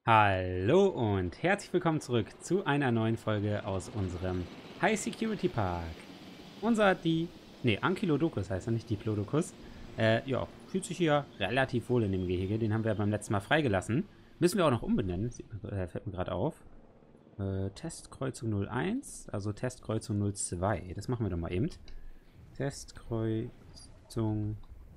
Hallo und herzlich willkommen zurück zu einer neuen Folge aus unserem High Security Park. Ankylodocus heißt er, nicht Diplodocus. Ja, fühlt sich hier relativ wohl in dem Gehege. Den haben wir beim letzten Mal freigelassen. Müssen wir auch noch umbenennen, fällt mir gerade auf. Testkreuzung 01, also Testkreuzung 02. Das machen wir doch mal eben. Testkreuzung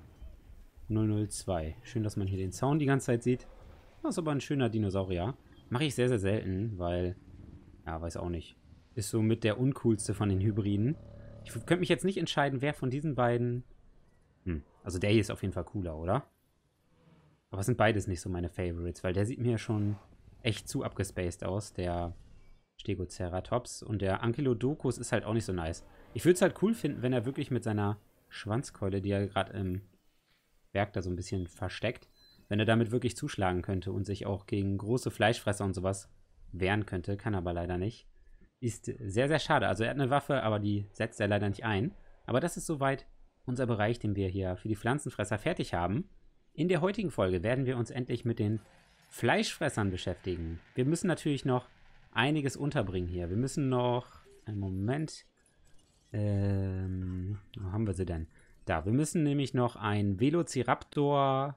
002. Schön, dass man hier den Zaun die ganze Zeit sieht. Das ist aber ein schöner Dinosaurier. Mache ich sehr, sehr selten, weil, ja, weiß auch nicht. Ist so mit der uncoolste von den Hybriden. Ich könnte mich jetzt nicht entscheiden, wer von diesen beiden. Also der hier ist auf jeden Fall cooler, oder? Aber es sind beides nicht so meine Favorites, weil der sieht mir schon echt zu abgespaced aus, der Stegoceratops. Und der Ankylodocus ist halt auch nicht so nice. Ich würde es halt cool finden, wenn er wirklich mit seiner Schwanzkeule, die er gerade im Berg da so ein bisschen versteckt, wenn er damit wirklich zuschlagen könnte und sich auch gegen große Fleischfresser und sowas wehren könnte. Kann aber leider nicht. Ist sehr, sehr schade. Also er hat eine Waffe, aber die setzt er leider nicht ein. Aber das ist soweit unser Bereich, den wir hier für die Pflanzenfresser fertig haben. In der heutigen Folge werden wir uns endlich mit den Fleischfressern beschäftigen. Wir müssen natürlich noch einiges unterbringen hier. Wir müssen noch... Einen Moment. Wo haben wir sie denn? Da, wir müssen nämlich noch ein Velociraptor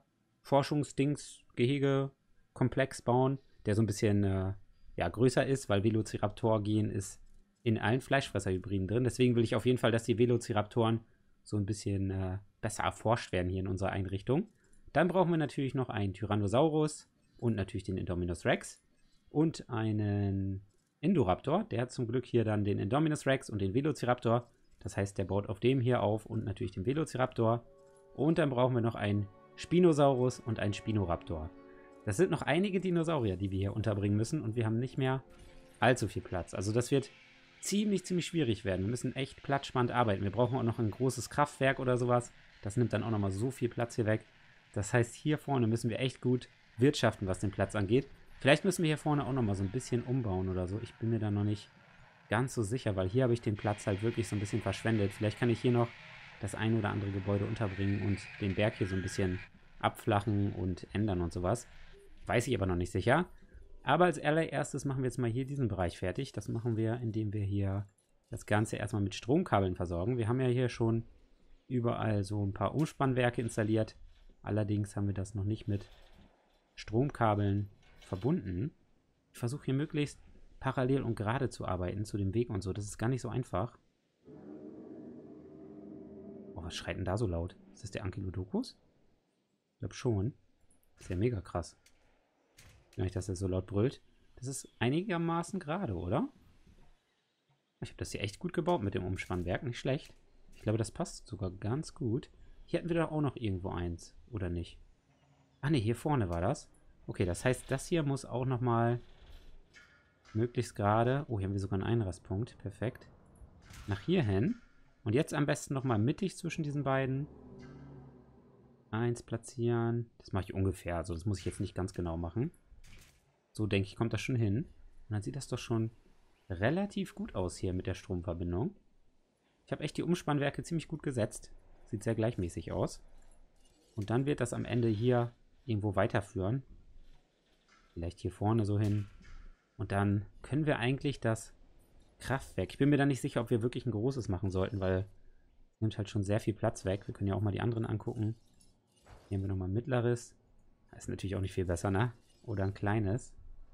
Forschungsdings-Gehege-Komplex bauen, der so ein bisschen größer ist, weil Velociraptor-Gen ist in allen Fleischfresser-Hybriden drin. Deswegen will ich auf jeden Fall, dass die Velociraptoren so ein bisschen besser erforscht werden hier in unserer Einrichtung. Dann brauchen wir natürlich noch einen Tyrannosaurus und natürlich den Indominus Rex und einen Indoraptor. Der hat zum Glück hier dann den Indominus Rex und den Velociraptor. Das heißt, der baut auf dem hier auf und natürlich den Velociraptor. Und dann brauchen wir noch einen Spinosaurus und einen Spinoraptor. Das sind noch einige Dinosaurier, die wir hier unterbringen müssen und wir haben nicht mehr allzu viel Platz. Also das wird ziemlich schwierig werden. Wir müssen echt platzsparend arbeiten. Wir brauchen auch noch ein großes Kraftwerk oder sowas. Das nimmt dann auch nochmal so viel Platz hier weg. Das heißt, hier vorne müssen wir echt gut wirtschaften, was den Platz angeht. Vielleicht müssen wir hier vorne auch nochmal so ein bisschen umbauen oder so. Ich bin mir da noch nicht ganz so sicher, weil hier habe ich den Platz halt wirklich so ein bisschen verschwendet. Vielleicht kann ich hier noch das ein oder andere Gebäude unterbringen und den Berg hier so ein bisschen abflachen und ändern und sowas. Weiß ich aber noch nicht sicher. Aber als allererstes machen wir jetzt mal hier diesen Bereich fertig. Das machen wir, indem wir hier das Ganze erstmal mit Stromkabeln versorgen. Wir haben ja hier schon überall so ein paar Umspannwerke installiert. Allerdings haben wir das noch nicht mit Stromkabeln verbunden. Ich versuche hier möglichst parallel und gerade zu arbeiten zu dem Weg und so. Das ist gar nicht so einfach. Oh, was schreit denn da so laut? Ist das der Ankylodocus? Ich glaube schon. Das ist ja mega krass. Gar nicht, dass er so laut brüllt. Das ist einigermaßen gerade, oder? Ich habe das hier echt gut gebaut mit dem Umspannwerk. Nicht schlecht. Ich glaube, das passt sogar ganz gut. Hier hatten wir doch auch noch irgendwo eins, oder nicht? Ach ne, hier vorne war das. Okay, das heißt, das hier muss auch nochmal möglichst gerade... Oh, hier haben wir sogar einen Einrastpunkt. Perfekt. Nach hier hin. Und jetzt am besten nochmal mittig zwischen diesen beiden. Eins platzieren. Das mache ich ungefähr. Also das muss ich jetzt nicht ganz genau machen. So denke ich, kommt das schon hin. Und dann sieht das doch schon relativ gut aus hier mit der Stromverbindung. Ich habe echt die Umspannwerke ziemlich gut gesetzt. Sieht sehr gleichmäßig aus. Und dann wird das am Ende hier irgendwo weiterführen. Vielleicht hier vorne so hin. Und dann können wir eigentlich das Kraftwerk... Ich bin mir da nicht sicher, ob wir wirklich ein großes machen sollten, weil es nimmt halt schon sehr viel Platz weg. Wir können ja auch mal die anderen angucken. Hier haben wir nochmal ein mittleres. Das ist natürlich auch nicht viel besser, ne? Oder ein kleines.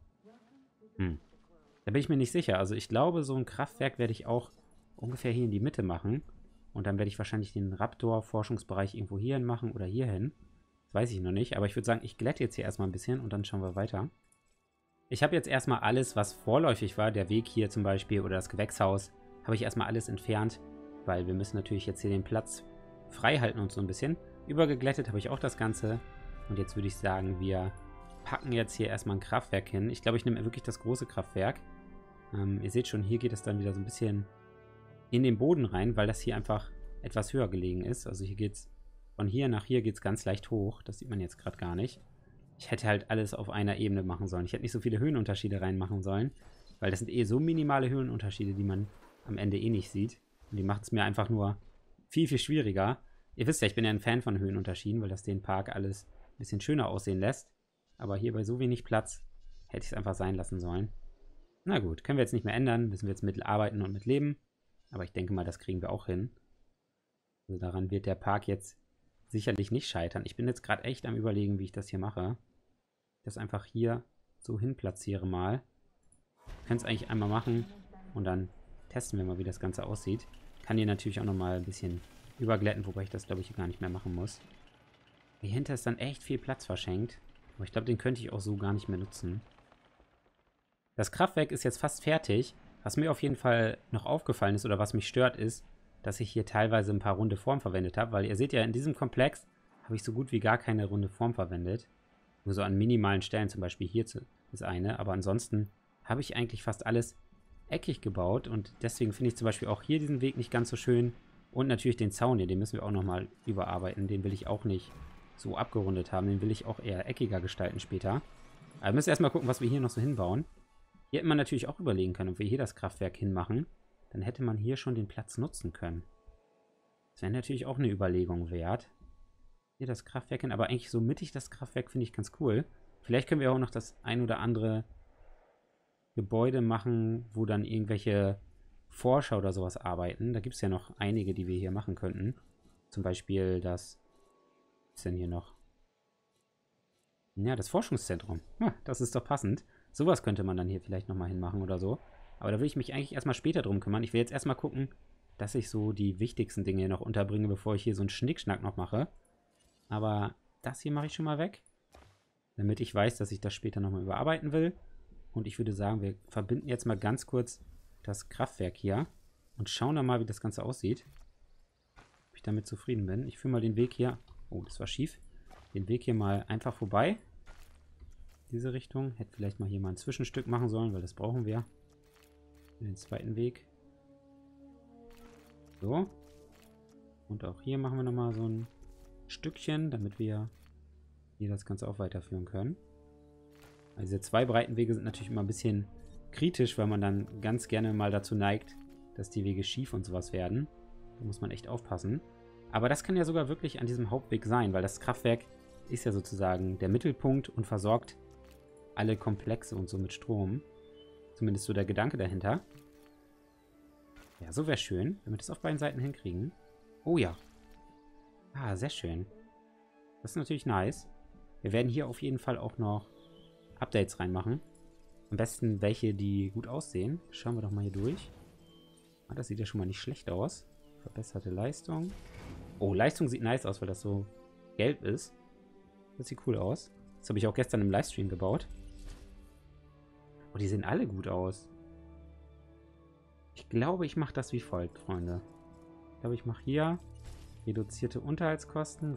Da bin ich mir nicht sicher. Also ich glaube, so ein Kraftwerk werde ich auch ungefähr hier in die Mitte machen. Und dann werde ich wahrscheinlich den Raptor-Forschungsbereich irgendwo hierhin machen oder hierhin. Das weiß ich noch nicht. Aber ich würde sagen, ich glätte jetzt hier erstmal ein bisschen und dann schauen wir weiter. Ich habe jetzt erstmal alles, was vorläufig war, der Weg hier zum Beispiel oder das Gewächshaus, habe ich erstmal alles entfernt, weil wir müssen natürlich jetzt hier den Platz frei halten und so ein bisschen. Übergeglättet habe ich auch das Ganze. Und jetzt würde ich sagen, wir packen jetzt hier erstmal ein Kraftwerk hin. Ich glaube, ich nehme wirklich das große Kraftwerk. Ihr seht schon, hier geht es dann wieder so ein bisschen in den Boden rein, weil das hier einfach etwas höher gelegen ist. Also hier geht's von hier nach hier geht's ganz leicht hoch. Das sieht man jetzt gerade gar nicht. Ich hätte halt alles auf einer Ebene machen sollen. Ich hätte nicht so viele Höhenunterschiede reinmachen sollen, weil das sind eh so minimale Höhenunterschiede, die man am Ende eh nicht sieht. Und die macht es mir einfach nur viel schwieriger. Ihr wisst ja, ich bin ja ein Fan von Höhenunterschieden, weil das den Park alles ein bisschen schöner aussehen lässt. Aber hier bei so wenig Platz Hätte ich es einfach sein lassen sollen. Na gut, können wir jetzt nicht mehr ändern. Müssen wir jetzt mit arbeiten und mit leben. Aber ich denke mal, das kriegen wir auch hin. Also daran wird der Park jetzt sicherlich nicht scheitern. Ich bin jetzt gerade echt am Überlegen, wie ich das hier mache. Das einfach hier so hin platziere mal. Wir können es eigentlich einmal machen und dann testen wir mal, wie das Ganze aussieht. Kann hier natürlich auch nochmal ein bisschen überglätten, wobei ich das, glaube ich, gar nicht mehr machen muss. Hier hinter ist dann echt viel Platz verschenkt. Aber ich glaube, den könnte ich auch so gar nicht mehr nutzen. Das Kraftwerk ist jetzt fast fertig. Was mir auf jeden Fall noch aufgefallen ist oder was mich stört ist, dass ich hier teilweise ein paar runde Formen verwendet habe. Weil ihr seht ja, in diesem Komplex habe ich so gut wie gar keine runde Form verwendet. Nur so an minimalen Stellen, zum Beispiel hier ist eine. Aber ansonsten habe ich eigentlich fast alles eckig gebaut. Und deswegen finde ich zum Beispiel auch hier diesen Weg nicht ganz so schön. Und natürlich den Zaun hier, den müssen wir auch nochmal überarbeiten. Den will ich auch nicht so abgerundet haben. Den will ich auch eher eckiger gestalten später. Aber wir müssen erstmal gucken, was wir hier noch so hinbauen. Hier hätte man natürlich auch überlegen können, ob wir hier das Kraftwerk hinmachen. Dann hätte man hier schon den Platz nutzen können. Das wäre natürlich auch eine Überlegung wert. Hier das Kraftwerk hin, aber eigentlich so mittig das Kraftwerk finde ich ganz cool. Vielleicht können wir auch noch das ein oder andere Gebäude machen, wo dann irgendwelche Forscher oder sowas arbeiten. Da gibt es ja noch einige, die wir hier machen könnten. Zum Beispiel das... Was ist denn hier noch? Ja, das Forschungszentrum. Ja, das ist doch passend. Sowas könnte man dann hier vielleicht nochmal hinmachen oder so. Aber da will ich mich eigentlich erstmal später drum kümmern. Ich will jetzt erstmal gucken, dass ich so die wichtigsten Dinge noch unterbringe, bevor ich hier so einen Schnickschnack noch mache. Aber das hier mache ich schon mal weg. Damit ich weiß, dass ich das später nochmal überarbeiten will. Und ich würde sagen, wir verbinden jetzt mal ganz kurz das Kraftwerk hier. Und schauen dann mal, wie das Ganze aussieht. Ob ich damit zufrieden bin. Ich führe mal den Weg hier... Oh, das war schief. Den Weg hier mal einfach vorbei. Diese Richtung. Hätte vielleicht mal hier mal ein Zwischenstück machen sollen, weil das brauchen wir. Den zweiten Weg. So. Und auch hier machen wir nochmal so ein Stückchen, damit wir hier das Ganze auch weiterführen können. Also diese zwei breiten Wege sind natürlich immer ein bisschen kritisch, weil man dann ganz gerne mal dazu neigt, dass die Wege schief und sowas werden. Da muss man echt aufpassen. Aber das kann ja sogar wirklich an diesem Hauptweg sein, weil das Kraftwerk ist ja sozusagen der Mittelpunkt und versorgt alle Komplexe und so mit Strom. Zumindest so der Gedanke dahinter. Ja, so wäre schön, wenn wir das auf beiden Seiten hinkriegen. Oh ja. Ah, sehr schön. Das ist natürlich nice. Wir werden hier auf jeden Fall auch noch Updates reinmachen. Am besten welche, die gut aussehen. Schauen wir doch mal hier durch. Ah, das sieht ja schon mal nicht schlecht aus. Verbesserte Leistung. Oh, Leistung sieht nice aus, weil das so gelb ist. Das sieht cool aus. Das habe ich auch gestern im Livestream gebaut. Oh, die sehen alle gut aus. Ich glaube, ich mache das wie folgt, Freunde. Ich glaube, ich mache hier reduzierte Unterhaltskosten,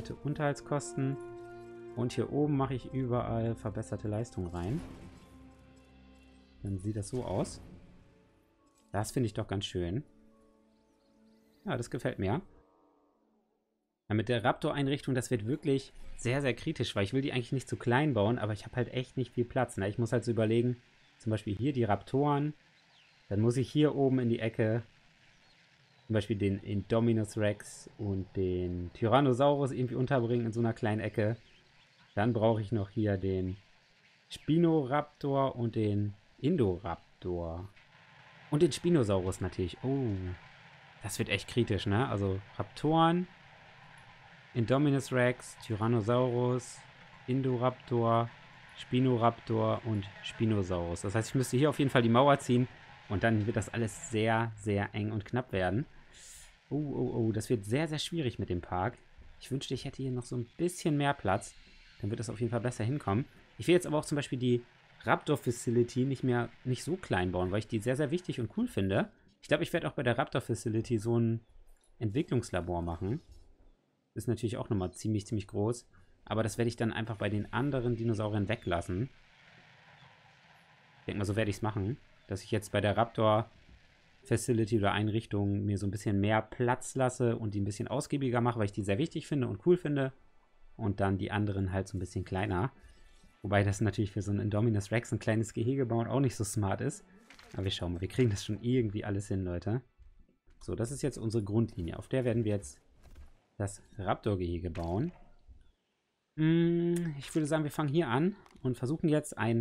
und hier oben mache ich überall verbesserte Leistung rein. Dann sieht das so aus. Das finde ich doch ganz schön. Ja, das gefällt mir. Ja, mit der Raptor-Einrichtung, das wird wirklich sehr, sehr kritisch, weil ich will die eigentlich nicht zu klein bauen, aber ich habe halt echt nicht viel Platz. Ne? Ich muss halt so überlegen, zum Beispiel hier die Raptoren, dann muss ich hier oben in die Ecke zum Beispiel den Indominus Rex und den Tyrannosaurus irgendwie unterbringen in so einer kleinen Ecke. Dann brauche ich noch hier den Spinoraptor und den Indoraptor. Und den Spinosaurus natürlich. Oh, das wird echt kritisch, ne? Also Raptoren, Indominus Rex, Tyrannosaurus, Indoraptor, Spinoraptor und Spinosaurus. Das heißt, ich müsste hier auf jeden Fall die Mauer ziehen und dann wird das alles sehr, sehr eng und knapp werden. Oh, das wird sehr, sehr schwierig mit dem Park. Ich wünschte, ich hätte hier noch so ein bisschen mehr Platz. Dann wird das auf jeden Fall besser hinkommen. Ich will jetzt aber auch zum Beispiel die Raptor Facility nicht so klein bauen, weil ich die sehr, sehr wichtig und cool finde. Ich glaube, ich werde auch bei der Raptor Facility so ein Entwicklungslabor machen. Ist natürlich auch nochmal ziemlich, ziemlich groß. Aber das werde ich dann einfach bei den anderen Dinosauriern weglassen. Ich denke mal, so werde ich es machen. Dass ich jetzt bei der Raptor Facility oder Einrichtung mir so ein bisschen mehr Platz lasse und die ein bisschen ausgiebiger mache, weil ich die sehr wichtig finde und cool finde. Und dann die anderen halt so ein bisschen kleiner. Wobei das natürlich für so einen Indominus Rex ein kleines Gehege bauen auch nicht so smart ist. Aber wir schauen mal, wir kriegen das schon irgendwie alles hin, Leute. So, das ist jetzt unsere Grundlinie. Auf der werden wir jetzt das Raptor-Gehege bauen. Ich würde sagen, wir fangen hier an und versuchen jetzt ein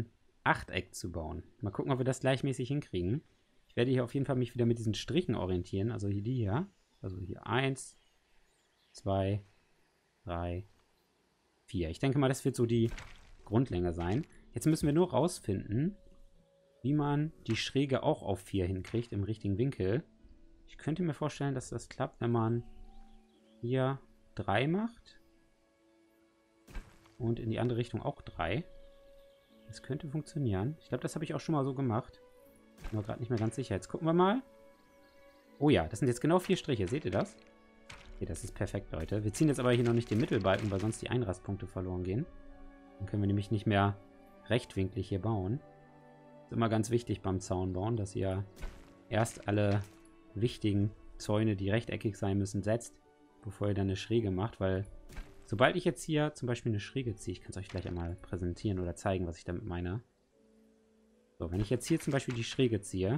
Achteck zu bauen. Mal gucken, ob wir das gleichmäßig hinkriegen. Ich werde hier auf jeden Fall mich wieder mit diesen Strichen orientieren. Also hier die hier. Also hier 1, 2, 3, 4. Ich denke mal, das wird so die Grundlänge sein. Jetzt müssen wir nur rausfinden, wie man die Schräge auch auf 4 hinkriegt, im richtigen Winkel. Ich könnte mir vorstellen, dass das klappt, wenn man hier 3 macht. Und in die andere Richtung auch 3. Das könnte funktionieren. Ich glaube, das habe ich auch schon mal so gemacht. Bin mir gerade nicht mehr ganz sicher. Jetzt gucken wir mal. Oh ja, das sind jetzt genau 4 Striche. Seht ihr das? Okay, das ist perfekt, Leute. Wir ziehen jetzt aber hier noch nicht den Mittelbalken, weil sonst die Einrastpunkte verloren gehen. Dann können wir nämlich nicht mehr rechtwinklig hier bauen. Ist immer ganz wichtig beim Zaunbauen, dass ihr erst alle wichtigen Zäune, die rechteckig sein müssen, setzt, bevor ihr dann eine Schräge macht, weil sobald ich jetzt hier zum Beispiel eine Schräge ziehe, ich kann es euch gleich einmal präsentieren oder zeigen, was ich damit meine. So, wenn ich jetzt hier zum Beispiel die Schräge ziehe,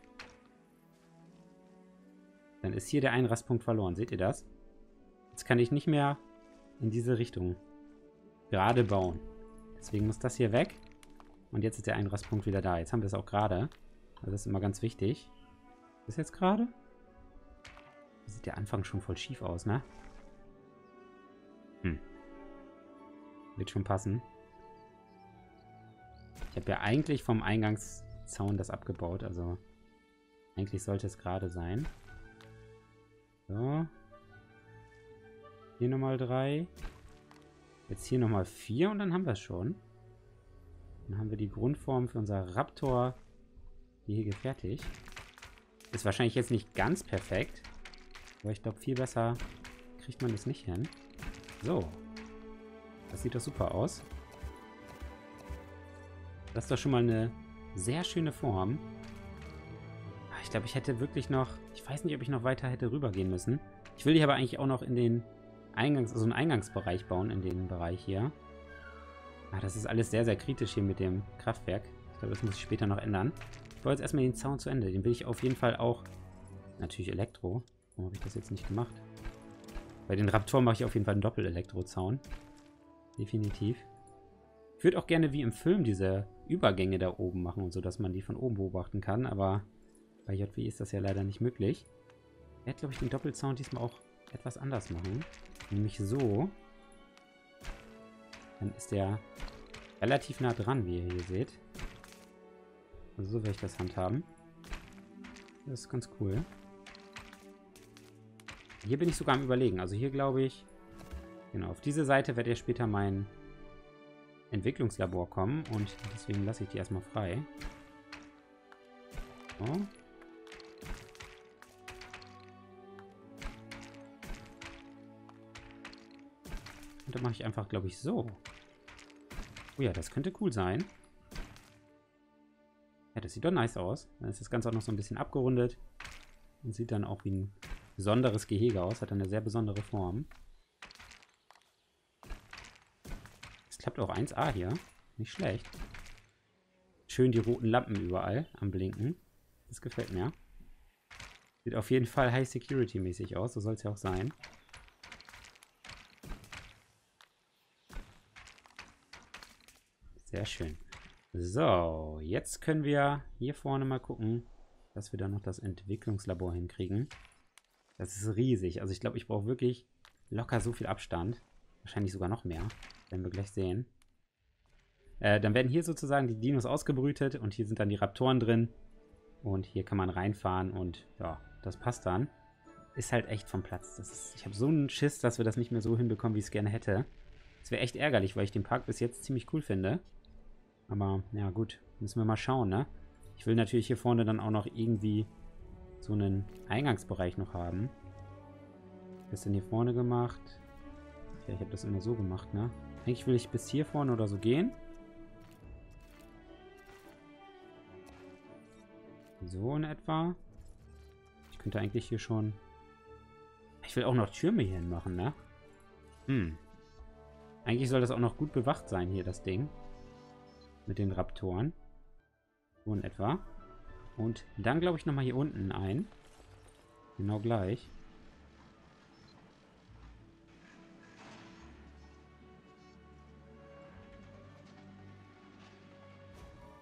dann ist hier der Einrastpunkt verloren. Seht ihr das? Jetzt kann ich nicht mehr in diese Richtung gerade bauen. Deswegen muss das hier weg. Und jetzt ist der Einrastpunkt wieder da. Jetzt haben wir es auch gerade. Also das ist immer ganz wichtig. Ist jetzt gerade? Sieht der Anfang schon voll schief aus, ne? Wird schon passen. Ich habe ja eigentlich vom Eingangszaun das abgebaut. Also eigentlich sollte es gerade sein. So. Hier nochmal 3. Jetzt hier nochmal 4 und dann haben wir es schon. Dann haben wir die Grundform für unser Raptor-Gehege fertig. Ist wahrscheinlich jetzt nicht ganz perfekt. Aber ich glaube, viel besser kriegt man das nicht hin. So. Das sieht doch super aus. Das ist doch schon mal eine sehr schöne Form. Ich glaube, ich hätte wirklich noch... Ich weiß nicht, ob ich noch weiter hätte rübergehen müssen. Ich will hier aber eigentlich auch noch in den einen Eingangsbereich bauen, in den Bereich hier. Das ist alles sehr, sehr kritisch hier mit dem Kraftwerk. Ich glaube, das muss ich später noch ändern. Ich baue jetzt erstmal den Zaun zu Ende. Den will ich auf jeden Fall auch... Natürlich Elektro. Warum habe ich das jetzt nicht gemacht? Bei den Raptoren mache ich auf jeden Fall einen Doppel-Elektro-Zaun. Definitiv. Ich würde auch gerne wie im Film diese Übergänge da oben machen und so, dass man die von oben beobachten kann, aber bei JW ist das ja leider nicht möglich. Ich werde, glaube ich, den Doppelzaun diesmal auch etwas anders machen. Nämlich so. Dann ist der relativ nah dran, wie ihr hier seht. Also so werde ich das handhaben. Das ist ganz cool. Hier bin ich sogar am Überlegen. Also hier glaube ich, genau, auf diese Seite wird ja später mein Entwicklungslabor kommen und deswegen lasse ich die erstmal frei. So. Und dann mache ich einfach, glaube ich, so. Oh ja, das könnte cool sein. Ja, das sieht doch nice aus. Dann ist das Ganze auch noch so ein bisschen abgerundet. Und sieht dann auch wie ein besonderes Gehege aus. Hat eine sehr besondere Form. Das klappt auch 1A hier. Nicht schlecht. Schön die roten Lampen überall am Blinken. Das gefällt mir. Sieht auf jeden Fall High-Security-mäßig aus. So soll es ja auch sein. Sehr schön. So, jetzt können wir hier vorne mal gucken, dass wir da noch das Entwicklungslabor hinkriegen. Das ist riesig. Also ich glaube, ich brauche wirklich locker so viel Abstand. Wahrscheinlich sogar noch mehr. Werden wir gleich sehen. Dann werden hier sozusagen die Dinos ausgebrütet und hier sind dann die Raptoren drin. Und hier kann man reinfahren und ja, das passt dann. Ist halt echt vom Platz. Ich habe so einen Schiss, dass wir das nicht mehr so hinbekommen, wie ich es gerne hätte. Das wäre echt ärgerlich, weil ich den Park bis jetzt ziemlich cool finde. Aber, ja gut, müssen wir mal schauen, ne? Ich will natürlich hier vorne dann auch noch irgendwie so einen Eingangsbereich noch haben. Was ist denn hier vorne gemacht? Ja, ich habe das immer so gemacht, ne? Eigentlich will ich bis hier vorne oder so gehen. So in etwa. Ich könnte eigentlich hier schon... Ich will auch noch Türme hier hin machen, ne? Eigentlich soll das auch noch gut bewacht sein hier, das Ding. Mit den Raptoren. So in etwa. Und dann glaube ich nochmal hier unten ein. Genau gleich.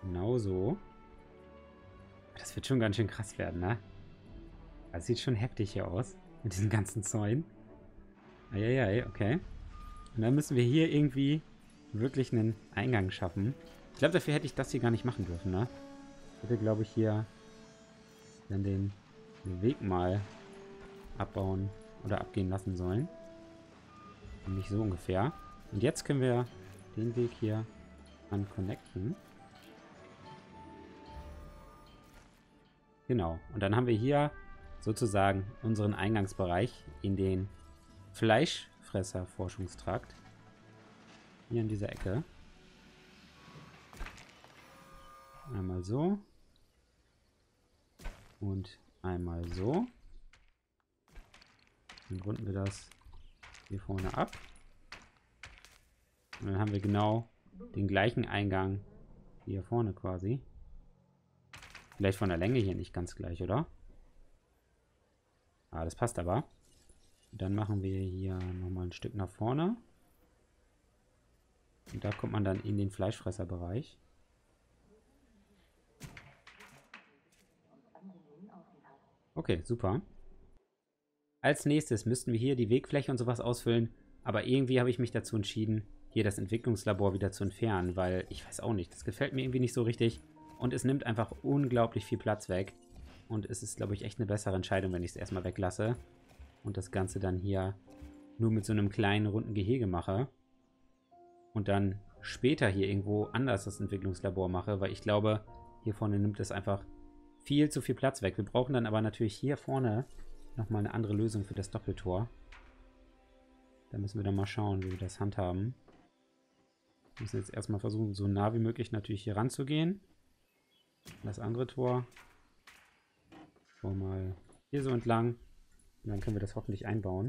Genau so. Das wird schon ganz schön krass werden, ne? Das sieht schon heftig hier aus. Mit diesen ganzen Zäunen. Eieiei, okay. Und dann müssen wir hier irgendwie wirklich einen Eingang schaffen. Ich glaube, dafür hätte ich das hier gar nicht machen dürfen, ne? Ich hätte, glaube ich, hier dann den Weg mal abbauen oder abgehen lassen sollen. Nicht so ungefähr. Und jetzt können wir den Weg hier an connecten. Genau. Und dann haben wir hier sozusagen unseren Eingangsbereich in den Fleischfresser-Forschungstrakt. Hier in dieser Ecke. Einmal so. Und einmal so. Dann runden wir das hier vorne ab. Und dann haben wir genau den gleichen Eingang wie hier vorne quasi. Vielleicht von der Länge hier nicht ganz gleich, oder? Ah, das passt aber. Und dann machen wir hier nochmal ein Stück nach vorne. Und da kommt man dann in den Fleischfresserbereich. Okay, super. Als nächstes müssten wir hier die Wegfläche und sowas ausfüllen. Aber irgendwie habe ich mich dazu entschieden, hier das Entwicklungslabor wieder zu entfernen, weil ich weiß auch nicht, das gefällt mir irgendwie nicht so richtig. Und es nimmt einfach unglaublich viel Platz weg. Und es ist, glaube ich, echt eine bessere Entscheidung, wenn ich es erstmal weglasse. Und das Ganze dann hier nur mit so einem kleinen, runden Gehege mache. Und dann später hier irgendwo anders das Entwicklungslabor mache, weil ich glaube, hier vorne nimmt es einfach viel zu viel Platz weg. Wir brauchen dann aber natürlich hier vorne nochmal eine andere Lösung für das Doppeltor. Da müssen wir dann mal schauen, wie wir das handhaben. Wir müssen jetzt erstmal versuchen, so nah wie möglich natürlich hier ranzugehen. Das andere Tor. Schauen wir mal hier so entlang. Und dann können wir das hoffentlich einbauen.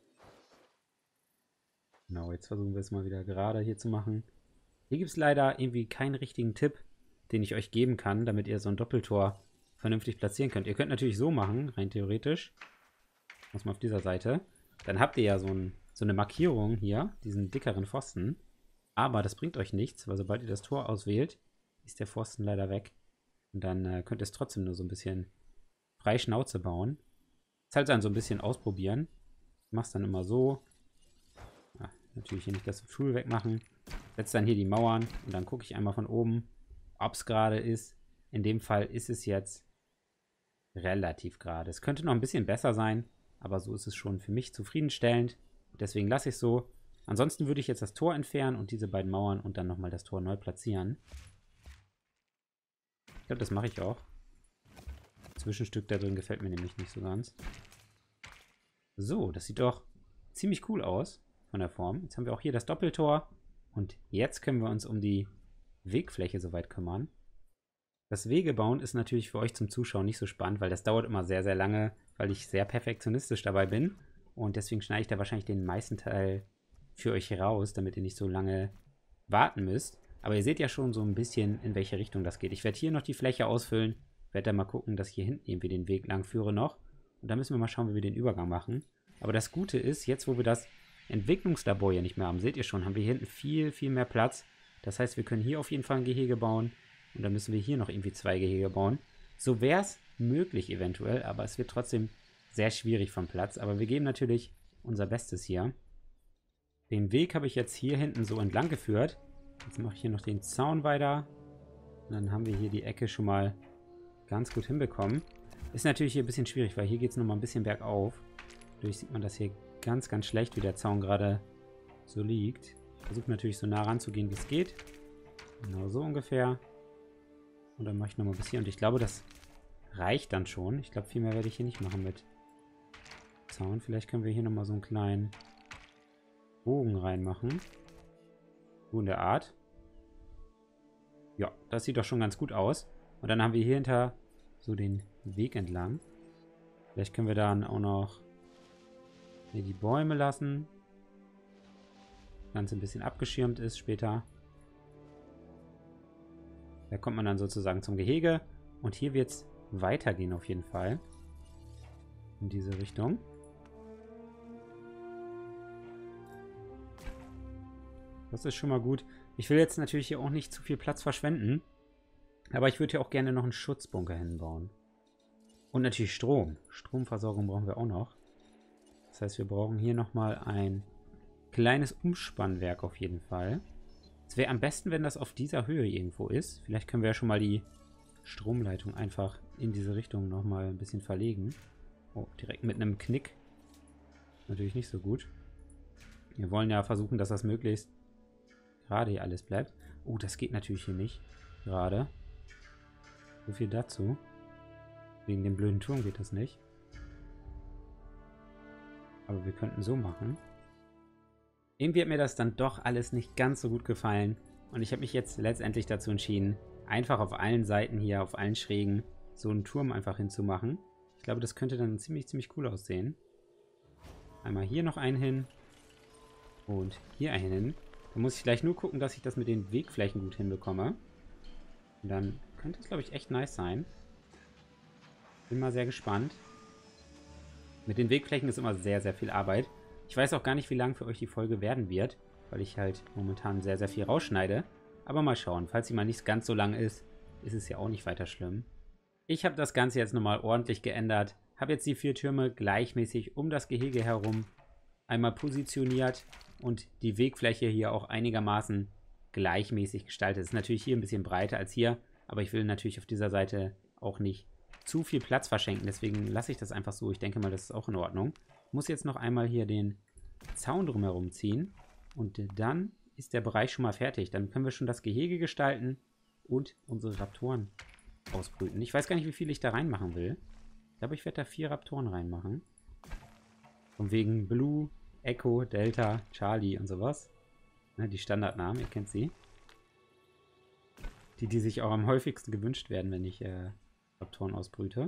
Genau, jetzt versuchen wir es mal wieder gerade hier zu machen. Hier gibt es leider irgendwie keinen richtigen Tipp, den ich euch geben kann, damit ihr so ein Doppeltor vernünftig platzieren könnt. Ihr könnt natürlich so machen, rein theoretisch. Muss man auf dieser Seite. Dann habt ihr ja so eine Markierung hier, diesen dickeren Pfosten. Aber das bringt euch nichts, weil sobald ihr das Tor auswählt, ist der Pfosten leider weg. Und dann könnt ihr es trotzdem nur so ein bisschen frei Schnauze bauen. Das halt dann so ein bisschen ausprobieren. Ich mach's dann immer so. Ja, natürlich hier nicht das Stuhl wegmachen. Setze dann hier die Mauern und dann gucke ich einmal von oben, ob es gerade ist. In dem Fall ist es jetzt relativ gerade. Es könnte noch ein bisschen besser sein, aber so ist es schon für mich zufriedenstellend. Deswegen lasse ich es so. Ansonsten würde ich jetzt das Tor entfernen und diese beiden Mauern und dann nochmal das Tor neu platzieren. Ich glaube, das mache ich auch. Das Zwischenstück da drin gefällt mir nämlich nicht so ganz. So, das sieht doch ziemlich cool aus von der Form. Jetzt haben wir auch hier das Doppeltor. Und jetzt können wir uns um die Wegfläche soweit kümmern. Das Wegebauen ist natürlich für euch zum Zuschauen nicht so spannend, weil das dauert immer sehr, sehr lange, weil ich sehr perfektionistisch dabei bin. Und deswegen schneide ich da wahrscheinlich den meisten Teil für euch raus, damit ihr nicht so lange warten müsst. Aber ihr seht ja schon so ein bisschen, in welche Richtung das geht. Ich werde hier noch die Fläche ausfüllen, werde dann mal gucken, dass ich hier hinten irgendwie den Weg lang führe noch. Und dann müssen wir mal schauen, wie wir den Übergang machen. Aber das Gute ist, jetzt wo wir das Entwicklungslabor hier nicht mehr haben, seht ihr schon, haben wir hier hinten viel, viel mehr Platz. Das heißt, wir können hier auf jeden Fall ein Gehege bauen. Und dann müssen wir hier noch irgendwie 2 Gehege bauen. So wäre es möglich eventuell, aber es wird trotzdem sehr schwierig vom Platz. Aber wir geben natürlich unser Bestes hier. Den Weg habe ich jetzt hier hinten so entlang geführt. Jetzt mache ich hier noch den Zaun weiter. Und dann haben wir hier die Ecke schon mal ganz gut hinbekommen. Ist natürlich hier ein bisschen schwierig, weil hier geht es nochmal ein bisschen bergauf. Dadurch sieht man das hier ganz, ganz schlecht, wie der Zaun gerade so liegt. Versuche natürlich so nah ranzugehen, wie es geht. Genau so ungefähr. Und dann mache ich nochmal bis hier. Und ich glaube, das reicht dann schon. Ich glaube, viel mehr werde ich hier nicht machen mit Zaun. Vielleicht können wir hier nochmal so einen kleinen Bogen reinmachen. So in der Art. Ja, das sieht doch schon ganz gut aus. Und dann haben wir hier hinter so den Weg entlang. Vielleicht können wir dann auch noch hier die Bäume lassen. Das Ganze ein bisschen abgeschirmt ist später. Da kommt man dann sozusagen zum Gehege. Und hier wird es weitergehen auf jeden Fall. In diese Richtung. Das ist schon mal gut. Ich will jetzt natürlich hier auch nicht zu viel Platz verschwenden. Aber ich würde hier auch gerne noch einen Schutzbunker hinbauen. Und natürlich Strom. Stromversorgung brauchen wir auch noch. Das heißt, wir brauchen hier nochmal ein kleines Umspannwerk auf jeden Fall. Es wäre am besten, wenn das auf dieser Höhe irgendwo ist. Vielleicht können wir ja schon mal die Stromleitung einfach in diese Richtung nochmal ein bisschen verlegen. Oh, direkt mit einem Knick. Natürlich nicht so gut. Wir wollen ja versuchen, dass das möglichst gerade hier alles bleibt. Oh, das geht natürlich hier nicht. Gerade. So viel dazu. Wegen dem blöden Turm geht das nicht. Aber wir könnten so machen. Irgendwie hat mir das dann doch alles nicht ganz so gut gefallen. Und ich habe mich jetzt letztendlich dazu entschieden, einfach auf allen Seiten hier, auf allen Schrägen, so einen Turm einfach hinzumachen. Ich glaube, das könnte dann ziemlich, ziemlich cool aussehen. Einmal hier noch einen hin. Und hier einen hin. Da muss ich gleich nur gucken, dass ich das mit den Wegflächen gut hinbekomme. Und dann könnte es, glaube ich, echt nice sein. Bin mal sehr gespannt. Mit den Wegflächen ist immer sehr, sehr viel Arbeit. Ich weiß auch gar nicht, wie lang für euch die Folge werden wird, weil ich halt momentan sehr, sehr viel rausschneide. Aber mal schauen. Falls sie mal nicht ganz so lang ist, ist es ja auch nicht weiter schlimm. Ich habe das Ganze jetzt nochmal ordentlich geändert. Habe jetzt die 4 Türme gleichmäßig um das Gehege herum einmal positioniert und die Wegfläche hier auch einigermaßen gleichmäßig gestaltet. Es ist natürlich hier ein bisschen breiter als hier, aber ich will natürlich auf dieser Seite auch nicht zu viel Platz verschenken. Deswegen lasse ich das einfach so. Ich denke mal, das ist auch in Ordnung. Ich muss jetzt noch einmal hier den Zaun drumherum ziehen und dann ist der Bereich schon mal fertig. Dann können wir schon das Gehege gestalten und unsere Raptoren ausbrüten. Ich weiß gar nicht, wie viel ich da reinmachen will. Ich glaube, ich werde da 4 Raptoren reinmachen. Von wegen Blue, Echo, Delta, Charlie und sowas. Ne, die Standardnamen, ihr kennt sie. Die sich auch am häufigsten gewünscht werden, wenn ich Raptoren ausbrüte.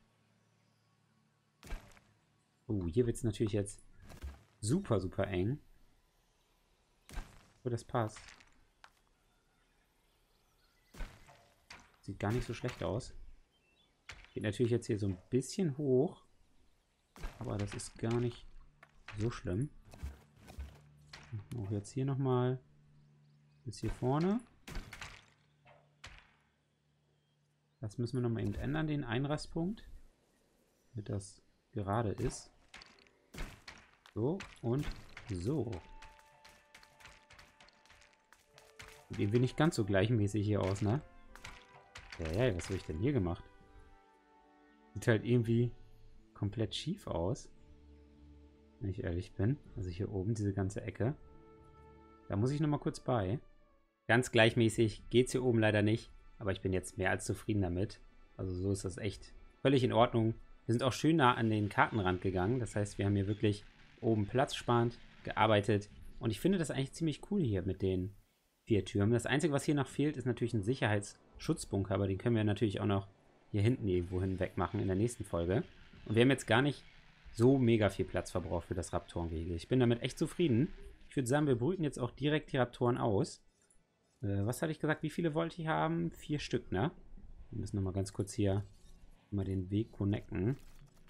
Oh, hier wird es natürlich jetzt super, super eng. Oh, das passt. Sieht gar nicht so schlecht aus. Geht natürlich jetzt hier so ein bisschen hoch. Aber das ist gar nicht so schlimm. Auch jetzt hier nochmal. Bis hier vorne. Das müssen wir nochmal eben ändern, den Einrastpunkt. Damit das gerade ist. So und so. Sieht irgendwie nicht ganz so gleichmäßig hier aus, ne? Ja, was habe ich denn hier gemacht? Sieht halt irgendwie komplett schief aus. Wenn ich ehrlich bin. Also hier oben, diese ganze Ecke. Da muss ich nochmal kurz bei. Ganz gleichmäßig geht es hier oben leider nicht. Aber ich bin jetzt mehr als zufrieden damit. Also so ist das echt völlig in Ordnung. Wir sind auch schön nah an den Kartenrand gegangen. Das heißt, wir haben hier wirklich oben platzsparend gearbeitet. Und ich finde das eigentlich ziemlich cool hier mit den 4 Türmen. Das Einzige, was hier noch fehlt, ist natürlich ein Sicherheitsschutzbunker. Aber den können wir natürlich auch noch hier hinten irgendwo hinweg machen in der nächsten Folge. Und wir haben jetzt gar nicht so mega viel Platz verbraucht für das Raptorengehege. Ich bin damit echt zufrieden. Ich würde sagen, wir brüten jetzt auch direkt die Raptoren aus. Was hatte ich gesagt? Wie viele wollte ich haben? 4 Stück, ne? Wir müssen nochmal ganz kurz hier mal den Weg connecten.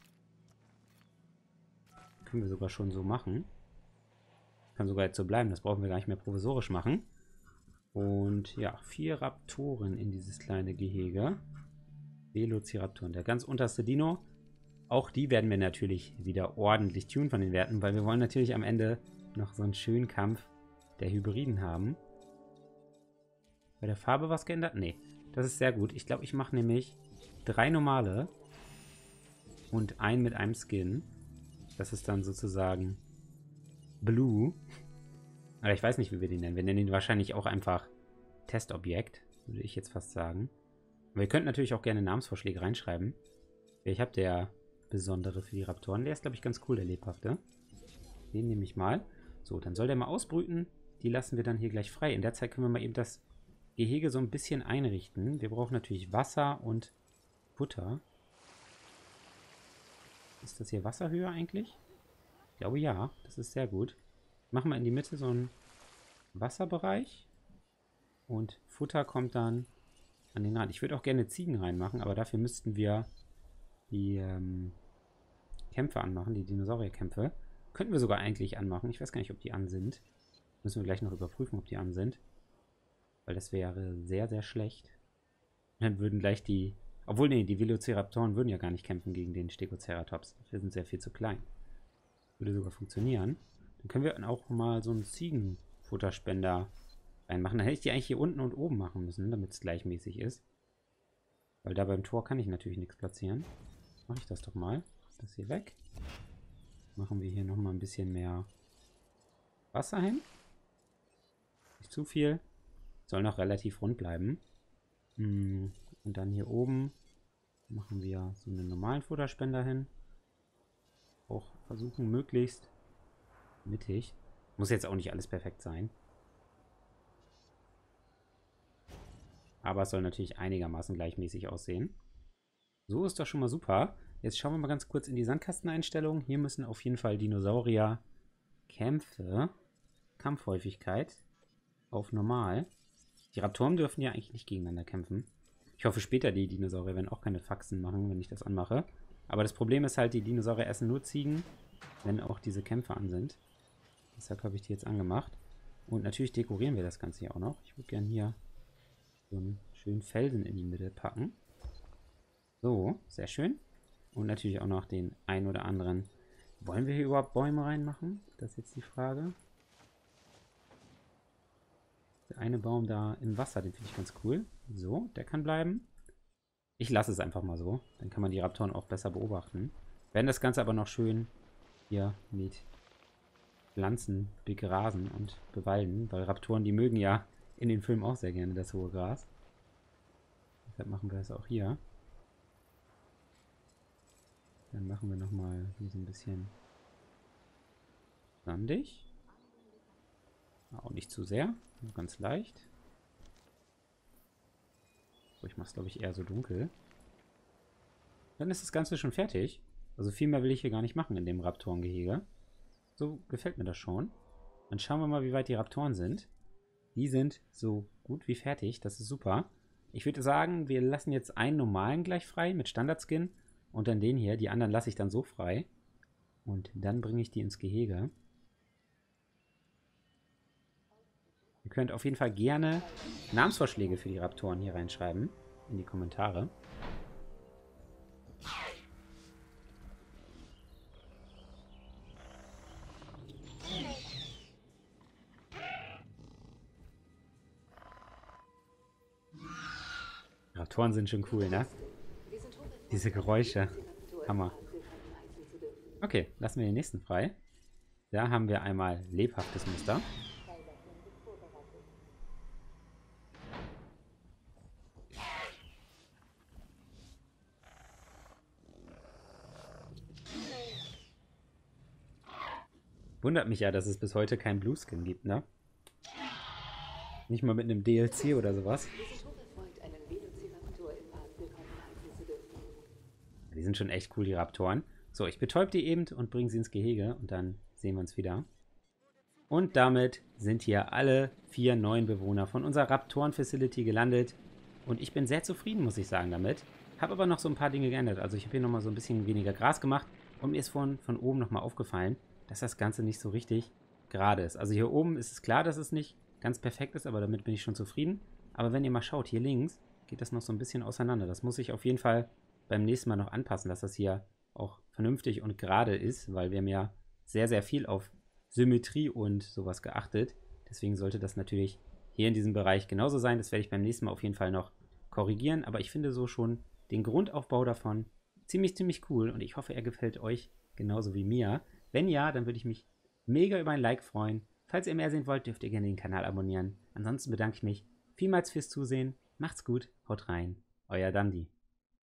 Können wir sogar schon so machen. Kann sogar jetzt so bleiben. Das brauchen wir gar nicht mehr provisorisch machen. Und ja, 4 Raptoren in dieses kleine Gehege. Velociraptoren. Der ganz unterste Dino. Auch die werden wir natürlich wieder ordentlich tunen von den Werten, weil wir wollen natürlich am Ende noch so einen schönen Kampf der Hybriden haben. Bei der Farbe was geändert? Nee, das ist sehr gut. Ich glaube, ich mache nämlich 3 normale und einen mit einem Skin. Das ist dann sozusagen Blue. Aber ich weiß nicht, wie wir den nennen. Wir nennen ihn wahrscheinlich auch einfach Testobjekt, würde ich jetzt fast sagen. Aber ihr könnt natürlich auch gerne Namensvorschläge reinschreiben. Ich habe der besondere für die Raptoren. Der ist, glaube ich, ganz cool, der lebhafte. Den nehme ich mal. So, dann soll der mal ausbrüten. Die lassen wir dann hier gleich frei. In der Zeit können wir mal eben das Gehege so ein bisschen einrichten. Wir brauchen natürlich Wasser und Futter. Ist das hier Wasserhöhe eigentlich? Ich glaube ja, das ist sehr gut. Machen wir in die Mitte so einen Wasserbereich. Und Futter kommt dann an den Rand. Ich würde auch gerne Ziegen reinmachen, aber dafür müssten wir die Kämpfe anmachen, die Dinosaurierkämpfe. Könnten wir sogar eigentlich anmachen. Ich weiß gar nicht, ob die an sind. Müssen wir gleich noch überprüfen, ob die an sind. Weil das wäre sehr, sehr schlecht. Dann würden gleich die. Obwohl, nee, die Velociraptoren würden ja gar nicht kämpfen gegen den Stegoceratops. Wir sind sehr viel zu klein. Würde sogar funktionieren. Dann können wir auch mal so einen Ziegenfutterspender reinmachen. Dann hätte ich die eigentlich hier unten und oben machen müssen, damit es gleichmäßig ist. Weil da beim Tor kann ich natürlich nichts platzieren. Mache ich das doch mal. Das hier weg. Machen wir hier nochmal ein bisschen mehr Wasser hin. Nicht zu viel. Soll noch relativ rund bleiben. Und dann hier oben machen wir so einen normalen Futterspender hin. Auch versuchen möglichst mittig. Muss jetzt auch nicht alles perfekt sein. Aber es soll natürlich einigermaßen gleichmäßig aussehen. So ist doch schon mal super. Jetzt schauen wir mal ganz kurz in die Sandkasteneinstellungen. Hier müssen auf jeden Fall Dinosaurier Kampfhäufigkeit auf normal. Die Raptoren dürfen ja eigentlich nicht gegeneinander kämpfen. Ich hoffe später, die Dinosaurier werden auch keine Faxen machen, wenn ich das anmache. Aber das Problem ist halt, die Dinosaurier essen nur Ziegen, wenn auch diese Kämpfe an sind. Deshalb habe ich die jetzt angemacht. Und natürlich dekorieren wir das Ganze hier auch noch. Ich würde gerne hier so einen schönen Felsen in die Mitte packen. So, sehr schön. Und natürlich auch noch den ein oder anderen. Wollen wir hier überhaupt Bäume reinmachen? Das ist jetzt die Frage. Der eine Baum da im Wasser, den finde ich ganz cool. So, der kann bleiben. Ich lasse es einfach mal so. Dann kann man die Raptoren auch besser beobachten. Wir werden das Ganze aber noch schön hier mit Pflanzen begrasen und bewalden, weil Raptoren, die mögen ja in den Filmen auch sehr gerne das hohe Gras. Deshalb machen wir das auch hier. Dann machen wir nochmal hier so ein bisschen sandig. Auch nicht zu sehr, nur ganz leicht. So, ich mache es, glaube ich, eher so dunkel. Dann ist das Ganze schon fertig. Also viel mehr will ich hier gar nicht machen in dem Raptorengehege. So gefällt mir das schon. Dann schauen wir mal, wie weit die Raptoren sind. Die sind so gut wie fertig. Das ist super. Ich würde sagen, wir lassen jetzt einen normalen gleich frei mit Standardskin. Und dann den hier. Die anderen lasse ich dann so frei. Und dann bringe ich die ins Gehege. Ihr könnt auf jeden Fall gerne Namensvorschläge für die Raptoren hier reinschreiben. In die Kommentare. Raptoren sind schon cool, ne? Diese Geräusche. Hammer. Okay, lassen wir den nächsten frei. Da haben wir einmal lebhaftes Muster. Wundert mich ja, dass es bis heute keinen Blueskin gibt, ne? Nicht mal mit einem DLC oder sowas. Die sind schon echt cool, die Raptoren. So, ich betäub die eben und bringe sie ins Gehege und dann sehen wir uns wieder. Und damit sind hier alle 4 neuen Bewohner von unserer Raptoren-Facility gelandet. Und ich bin sehr zufrieden, muss ich sagen, damit. Habe aber noch so ein paar Dinge geändert. Also ich habe hier nochmal so ein bisschen weniger Gras gemacht. Und mir ist von oben nochmal aufgefallen, dass das Ganze nicht so richtig gerade ist. Also hier oben ist es klar, dass es nicht ganz perfekt ist, aber damit bin ich schon zufrieden. Aber wenn ihr mal schaut, hier links geht das noch so ein bisschen auseinander. Das muss ich auf jeden Fall beim nächsten Mal noch anpassen, dass das hier auch vernünftig und gerade ist, weil wir haben ja sehr, sehr viel auf Symmetrie und sowas geachtet. Deswegen sollte das natürlich hier in diesem Bereich genauso sein. Das werde ich beim nächsten Mal auf jeden Fall noch korrigieren. Aber ich finde so schon den Grundaufbau davon ziemlich cool. Und ich hoffe, er gefällt euch genauso wie mir. Wenn ja, dann würde ich mich mega über ein Like freuen. Falls ihr mehr sehen wollt, dürft ihr gerne den Kanal abonnieren. Ansonsten bedanke ich mich vielmals fürs Zusehen. Macht's gut, haut rein. Euer Dandi.